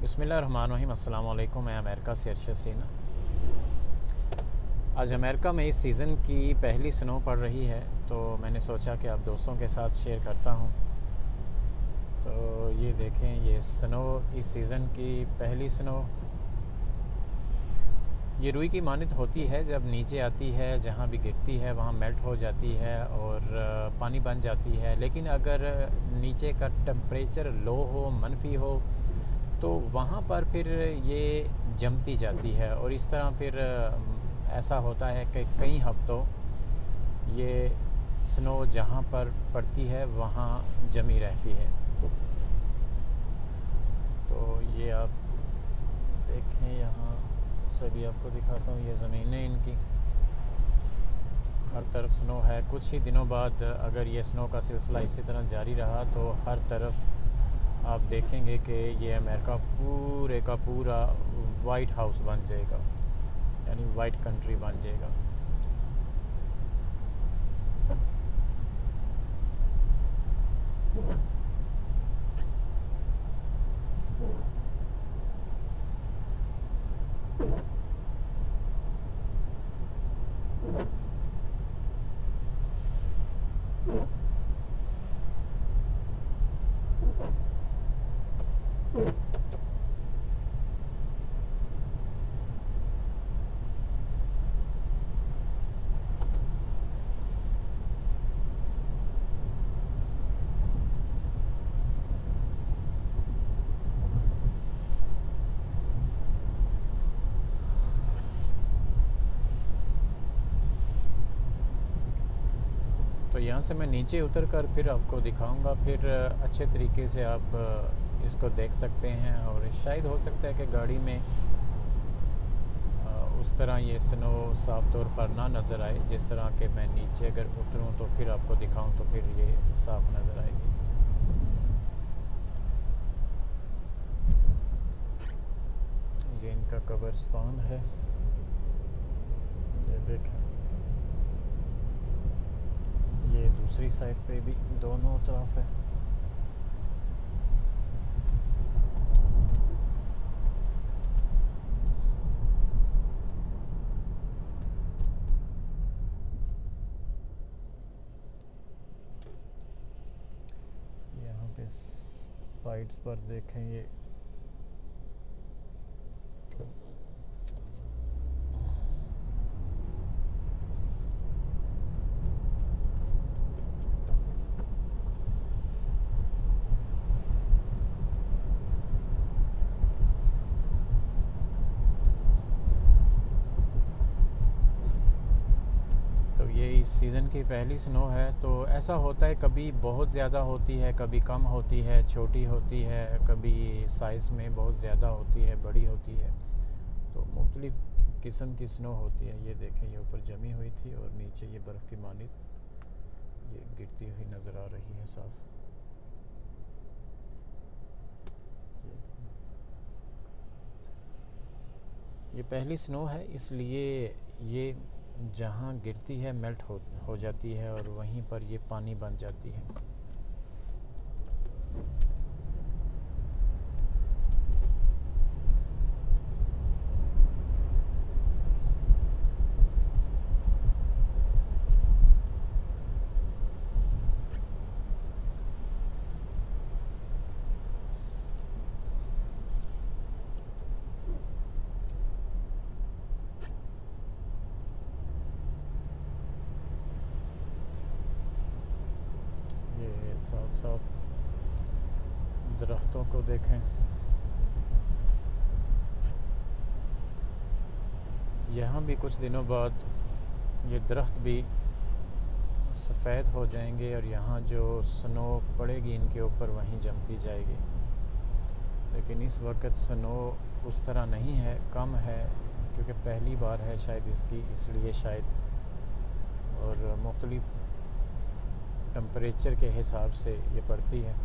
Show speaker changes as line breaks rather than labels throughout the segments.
बिस्मिल्लाहिर्रहमानिर्रहीम। अस्सलाम वालेकुम। मैं अमेरिका से अरशद सीना। आज अमेरिका में इस सीज़न की पहली स्नो पड़ रही है, तो मैंने सोचा कि आप दोस्तों के साथ शेयर करता हूँ। तो ये देखें, ये स्नो इस सीज़न की पहली स्नो। ये रुई की मानद होती है, जब नीचे आती है जहाँ भी गिरती है वहाँ मेल्ट हो जाती है और पानी बन जाती है। लेकिन अगर नीचे का टेम्परेचर लो हो, मनफी हो, तो वहाँ पर फिर ये जमती जाती है और इस तरह फिर ऐसा होता है कि कई हफ्तों ये स्नो जहाँ पर पड़ती है वहाँ जमी रहती है। तो ये आप देखें, यहाँ से भी आपको दिखाता हूँ, ये ज़मीनें इनकी हर तरफ स्नो है। कुछ ही दिनों बाद अगर ये स्नो का सिलसिला इसी तरह जारी रहा तो हर तरफ आप देखेंगे कि ये अमेरिका पूरे का पूरा वाइट हाउस बन जाएगा, यानी वाइट कंट्री बन जाएगा। तो यहाँ से मैं नीचे उतर कर फिर आपको दिखाऊंगा, फिर अच्छे तरीके से आप इसको देख सकते हैं। और शायद हो सकता है कि गाड़ी में उस तरह ये स्नो साफ़ तौर पर ना नज़र आए, जिस तरह के मैं नीचे अगर उतरूँ तो फिर आपको दिखाऊं तो फिर ये साफ़ नज़र आएगी। ये इनका कब्रिस्तान है, ये देखें। ये दूसरी साइड पे भी दोनों तरफ है। यहाँ पे साइड्स पर देखें, ये ये इस सीज़न की पहली स्नो है। तो ऐसा होता है, कभी बहुत ज़्यादा होती है, कभी कम होती है, छोटी होती है, कभी साइज़ में बहुत ज़्यादा होती है, बड़ी होती है। तो मुख्तलिफ़ किस्म की स्नो होती है। ये देखें, ये ऊपर जमी हुई थी और नीचे ये बर्फ़ की मानिद ये गिरती हुई नज़र आ रही है साफ़। ये पहली स्नो है, इसलिए ये जहाँ गिरती है मेल्ट हो जाती है और वहीं पर ये पानी बन जाती है। ये साथ साथ दरख्तों को देखें, यहाँ भी कुछ दिनों बाद ये दरख्त भी सफ़ेद हो जाएंगे और यहाँ जो स्नो पड़ेगी इनके ऊपर वहीं जमती जाएगी। लेकिन इस वक्त स्नो उस तरह नहीं है, कम है, क्योंकि पहली बार है शायद इसकी, इसलिए शायद। और मुख्तलिफ़ टेम्परेचर के हिसाब से ये पड़ती है।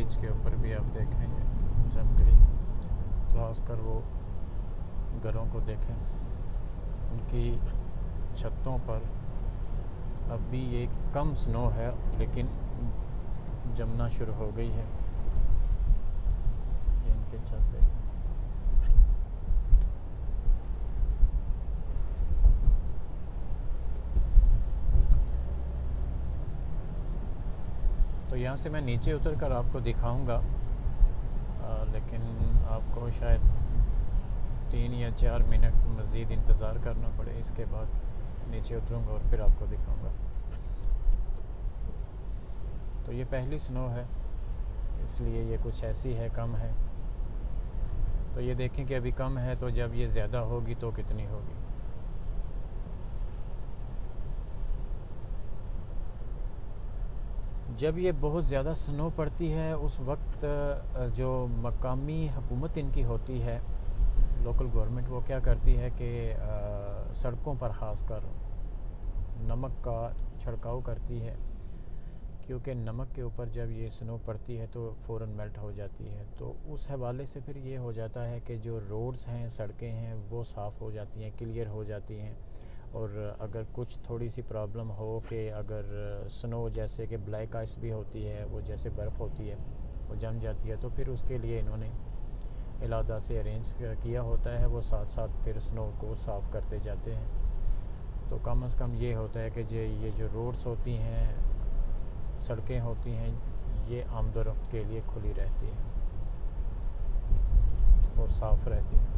ब्रिज के ऊपर भी आप देखें ये जम गई। खासकर वो घरों को देखें, उनकी छतों पर अभी ये कम स्नो है लेकिन जमना शुरू हो गई है। ये इनके छत देखें। तो यहाँ से मैं नीचे उतर कर आपको दिखाऊंगा, लेकिन आपको शायद 3 या 4 मिनट मज़ीद इंतज़ार करना पड़े। इसके बाद नीचे उतरूंगा और फिर आपको दिखाऊंगा। तो ये पहली स्नो है, इसलिए ये कुछ ऐसी है, कम है। तो ये देखें कि अभी कम है, तो जब ये ज़्यादा होगी तो कितनी होगी। जब ये बहुत ज़्यादा स्नो पड़ती है उस वक्त जो मकामी हुकूमत इनकी होती है, लोकल गवर्नमेंट, वो क्या करती है कि सड़कों पर ख़ास कर नमक का छिड़काव करती है, क्योंकि नमक के ऊपर जब ये स्नो पड़ती है तो फ़ौरन मेल्ट हो जाती है। तो उस हवाले से फिर ये हो जाता है कि जो रोड्स हैं, सड़कें हैं, वो साफ़ हो जाती हैं, क्लियर हो जाती हैं। और अगर कुछ थोड़ी सी प्रॉब्लम हो कि अगर स्नो जैसे कि ब्लैक आइस भी होती है, वो जैसे बर्फ़ होती है, वो जम जाती है, तो फिर उसके लिए इन्होंने इलादा से अरेंज किया होता है। वो साथ साथ फिर स्नो को साफ़ करते जाते हैं। तो कम से कम ये होता है कि ये जो रोड्स होती हैं, सड़कें होती हैं, ये आमदोरफ्त के लिए खुली रहती हैं और साफ़ रहती हैं।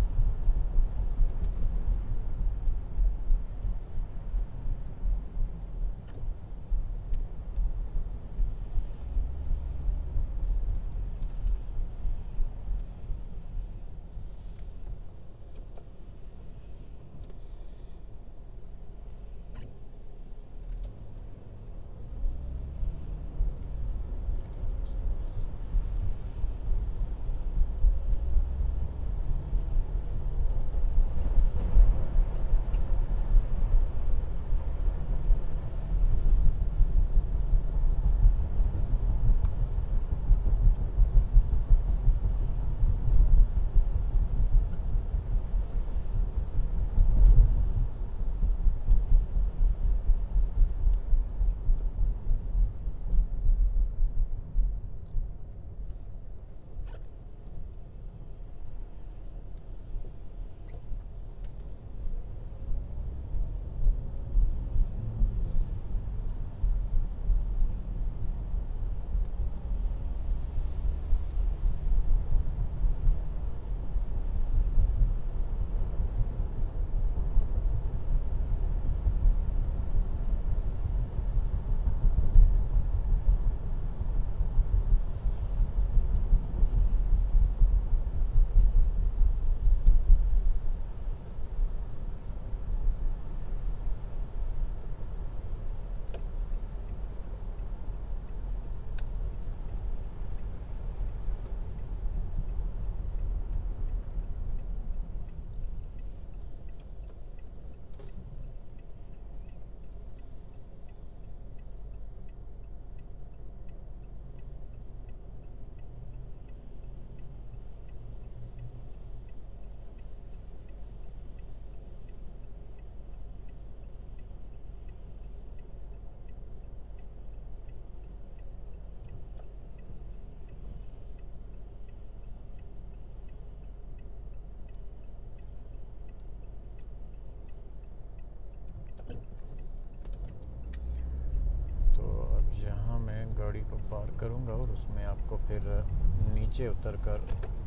जहाँ मैं गाड़ी को पार्क करूँगा और उसमें आपको फिर नीचे उतर कर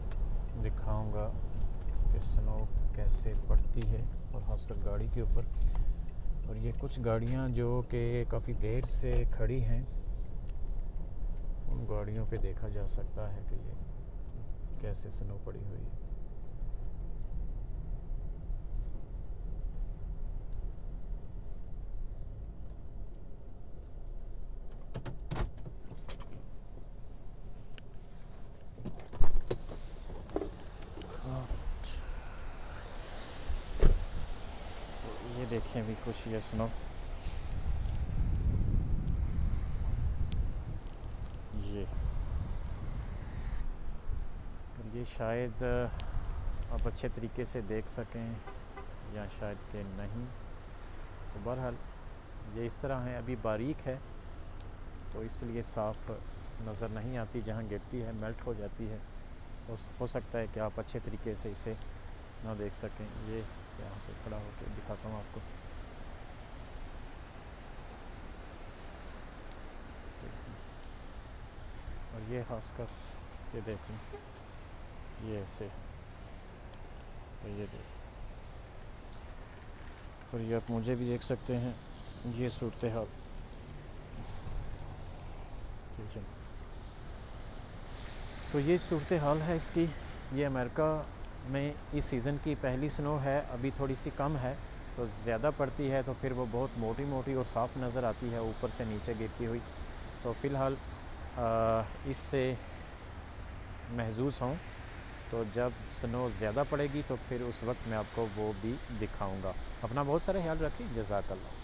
दिखाऊँगा कि स्नो कैसे पड़ती है, और ख़ासकर गाड़ी के ऊपर। और ये कुछ गाड़ियाँ जो कि काफ़ी देर से खड़ी हैं, उन गाड़ियों पे देखा जा सकता है कि ये कैसे स्नो पड़ी हुई है। ये देखें अभी कुछ ये स्नो, ये शायद आप अच्छे तरीके से देख सकें या शायद कि नहीं। तो बहरहाल ये इस तरह है, अभी बारीक है तो इसलिए साफ़ नज़र नहीं आती, जहाँ गिरती है मेल्ट हो जाती है। हो सकता है कि आप अच्छे तरीके से इसे ना देख सकें। ये यहाँ पे खड़ा होकर दिखाता हूँ आपको। और ये खासकर ये देखें, ये ऐसे, तो ये देख, और ये आप मुझे भी देख सकते हैं, ये सूरत हाल। ठीक है, तो ये सूरत हाल है इसकी। ये अमेरिका में इस सीज़न की पहली स्नो है, अभी थोड़ी सी कम है, तो ज़्यादा पड़ती है तो फिर वो बहुत मोटी मोटी और साफ़ नज़र आती है ऊपर से नीचे गिरती हुई। तो फ़िलहाल इससे महजूज़ हूँ। तो जब स्नो ज़्यादा पड़ेगी तो फिर उस वक्त मैं आपको वो भी दिखाऊंगा। अपना बहुत सारा ख्याल रखें। जज़ाकल्लाह।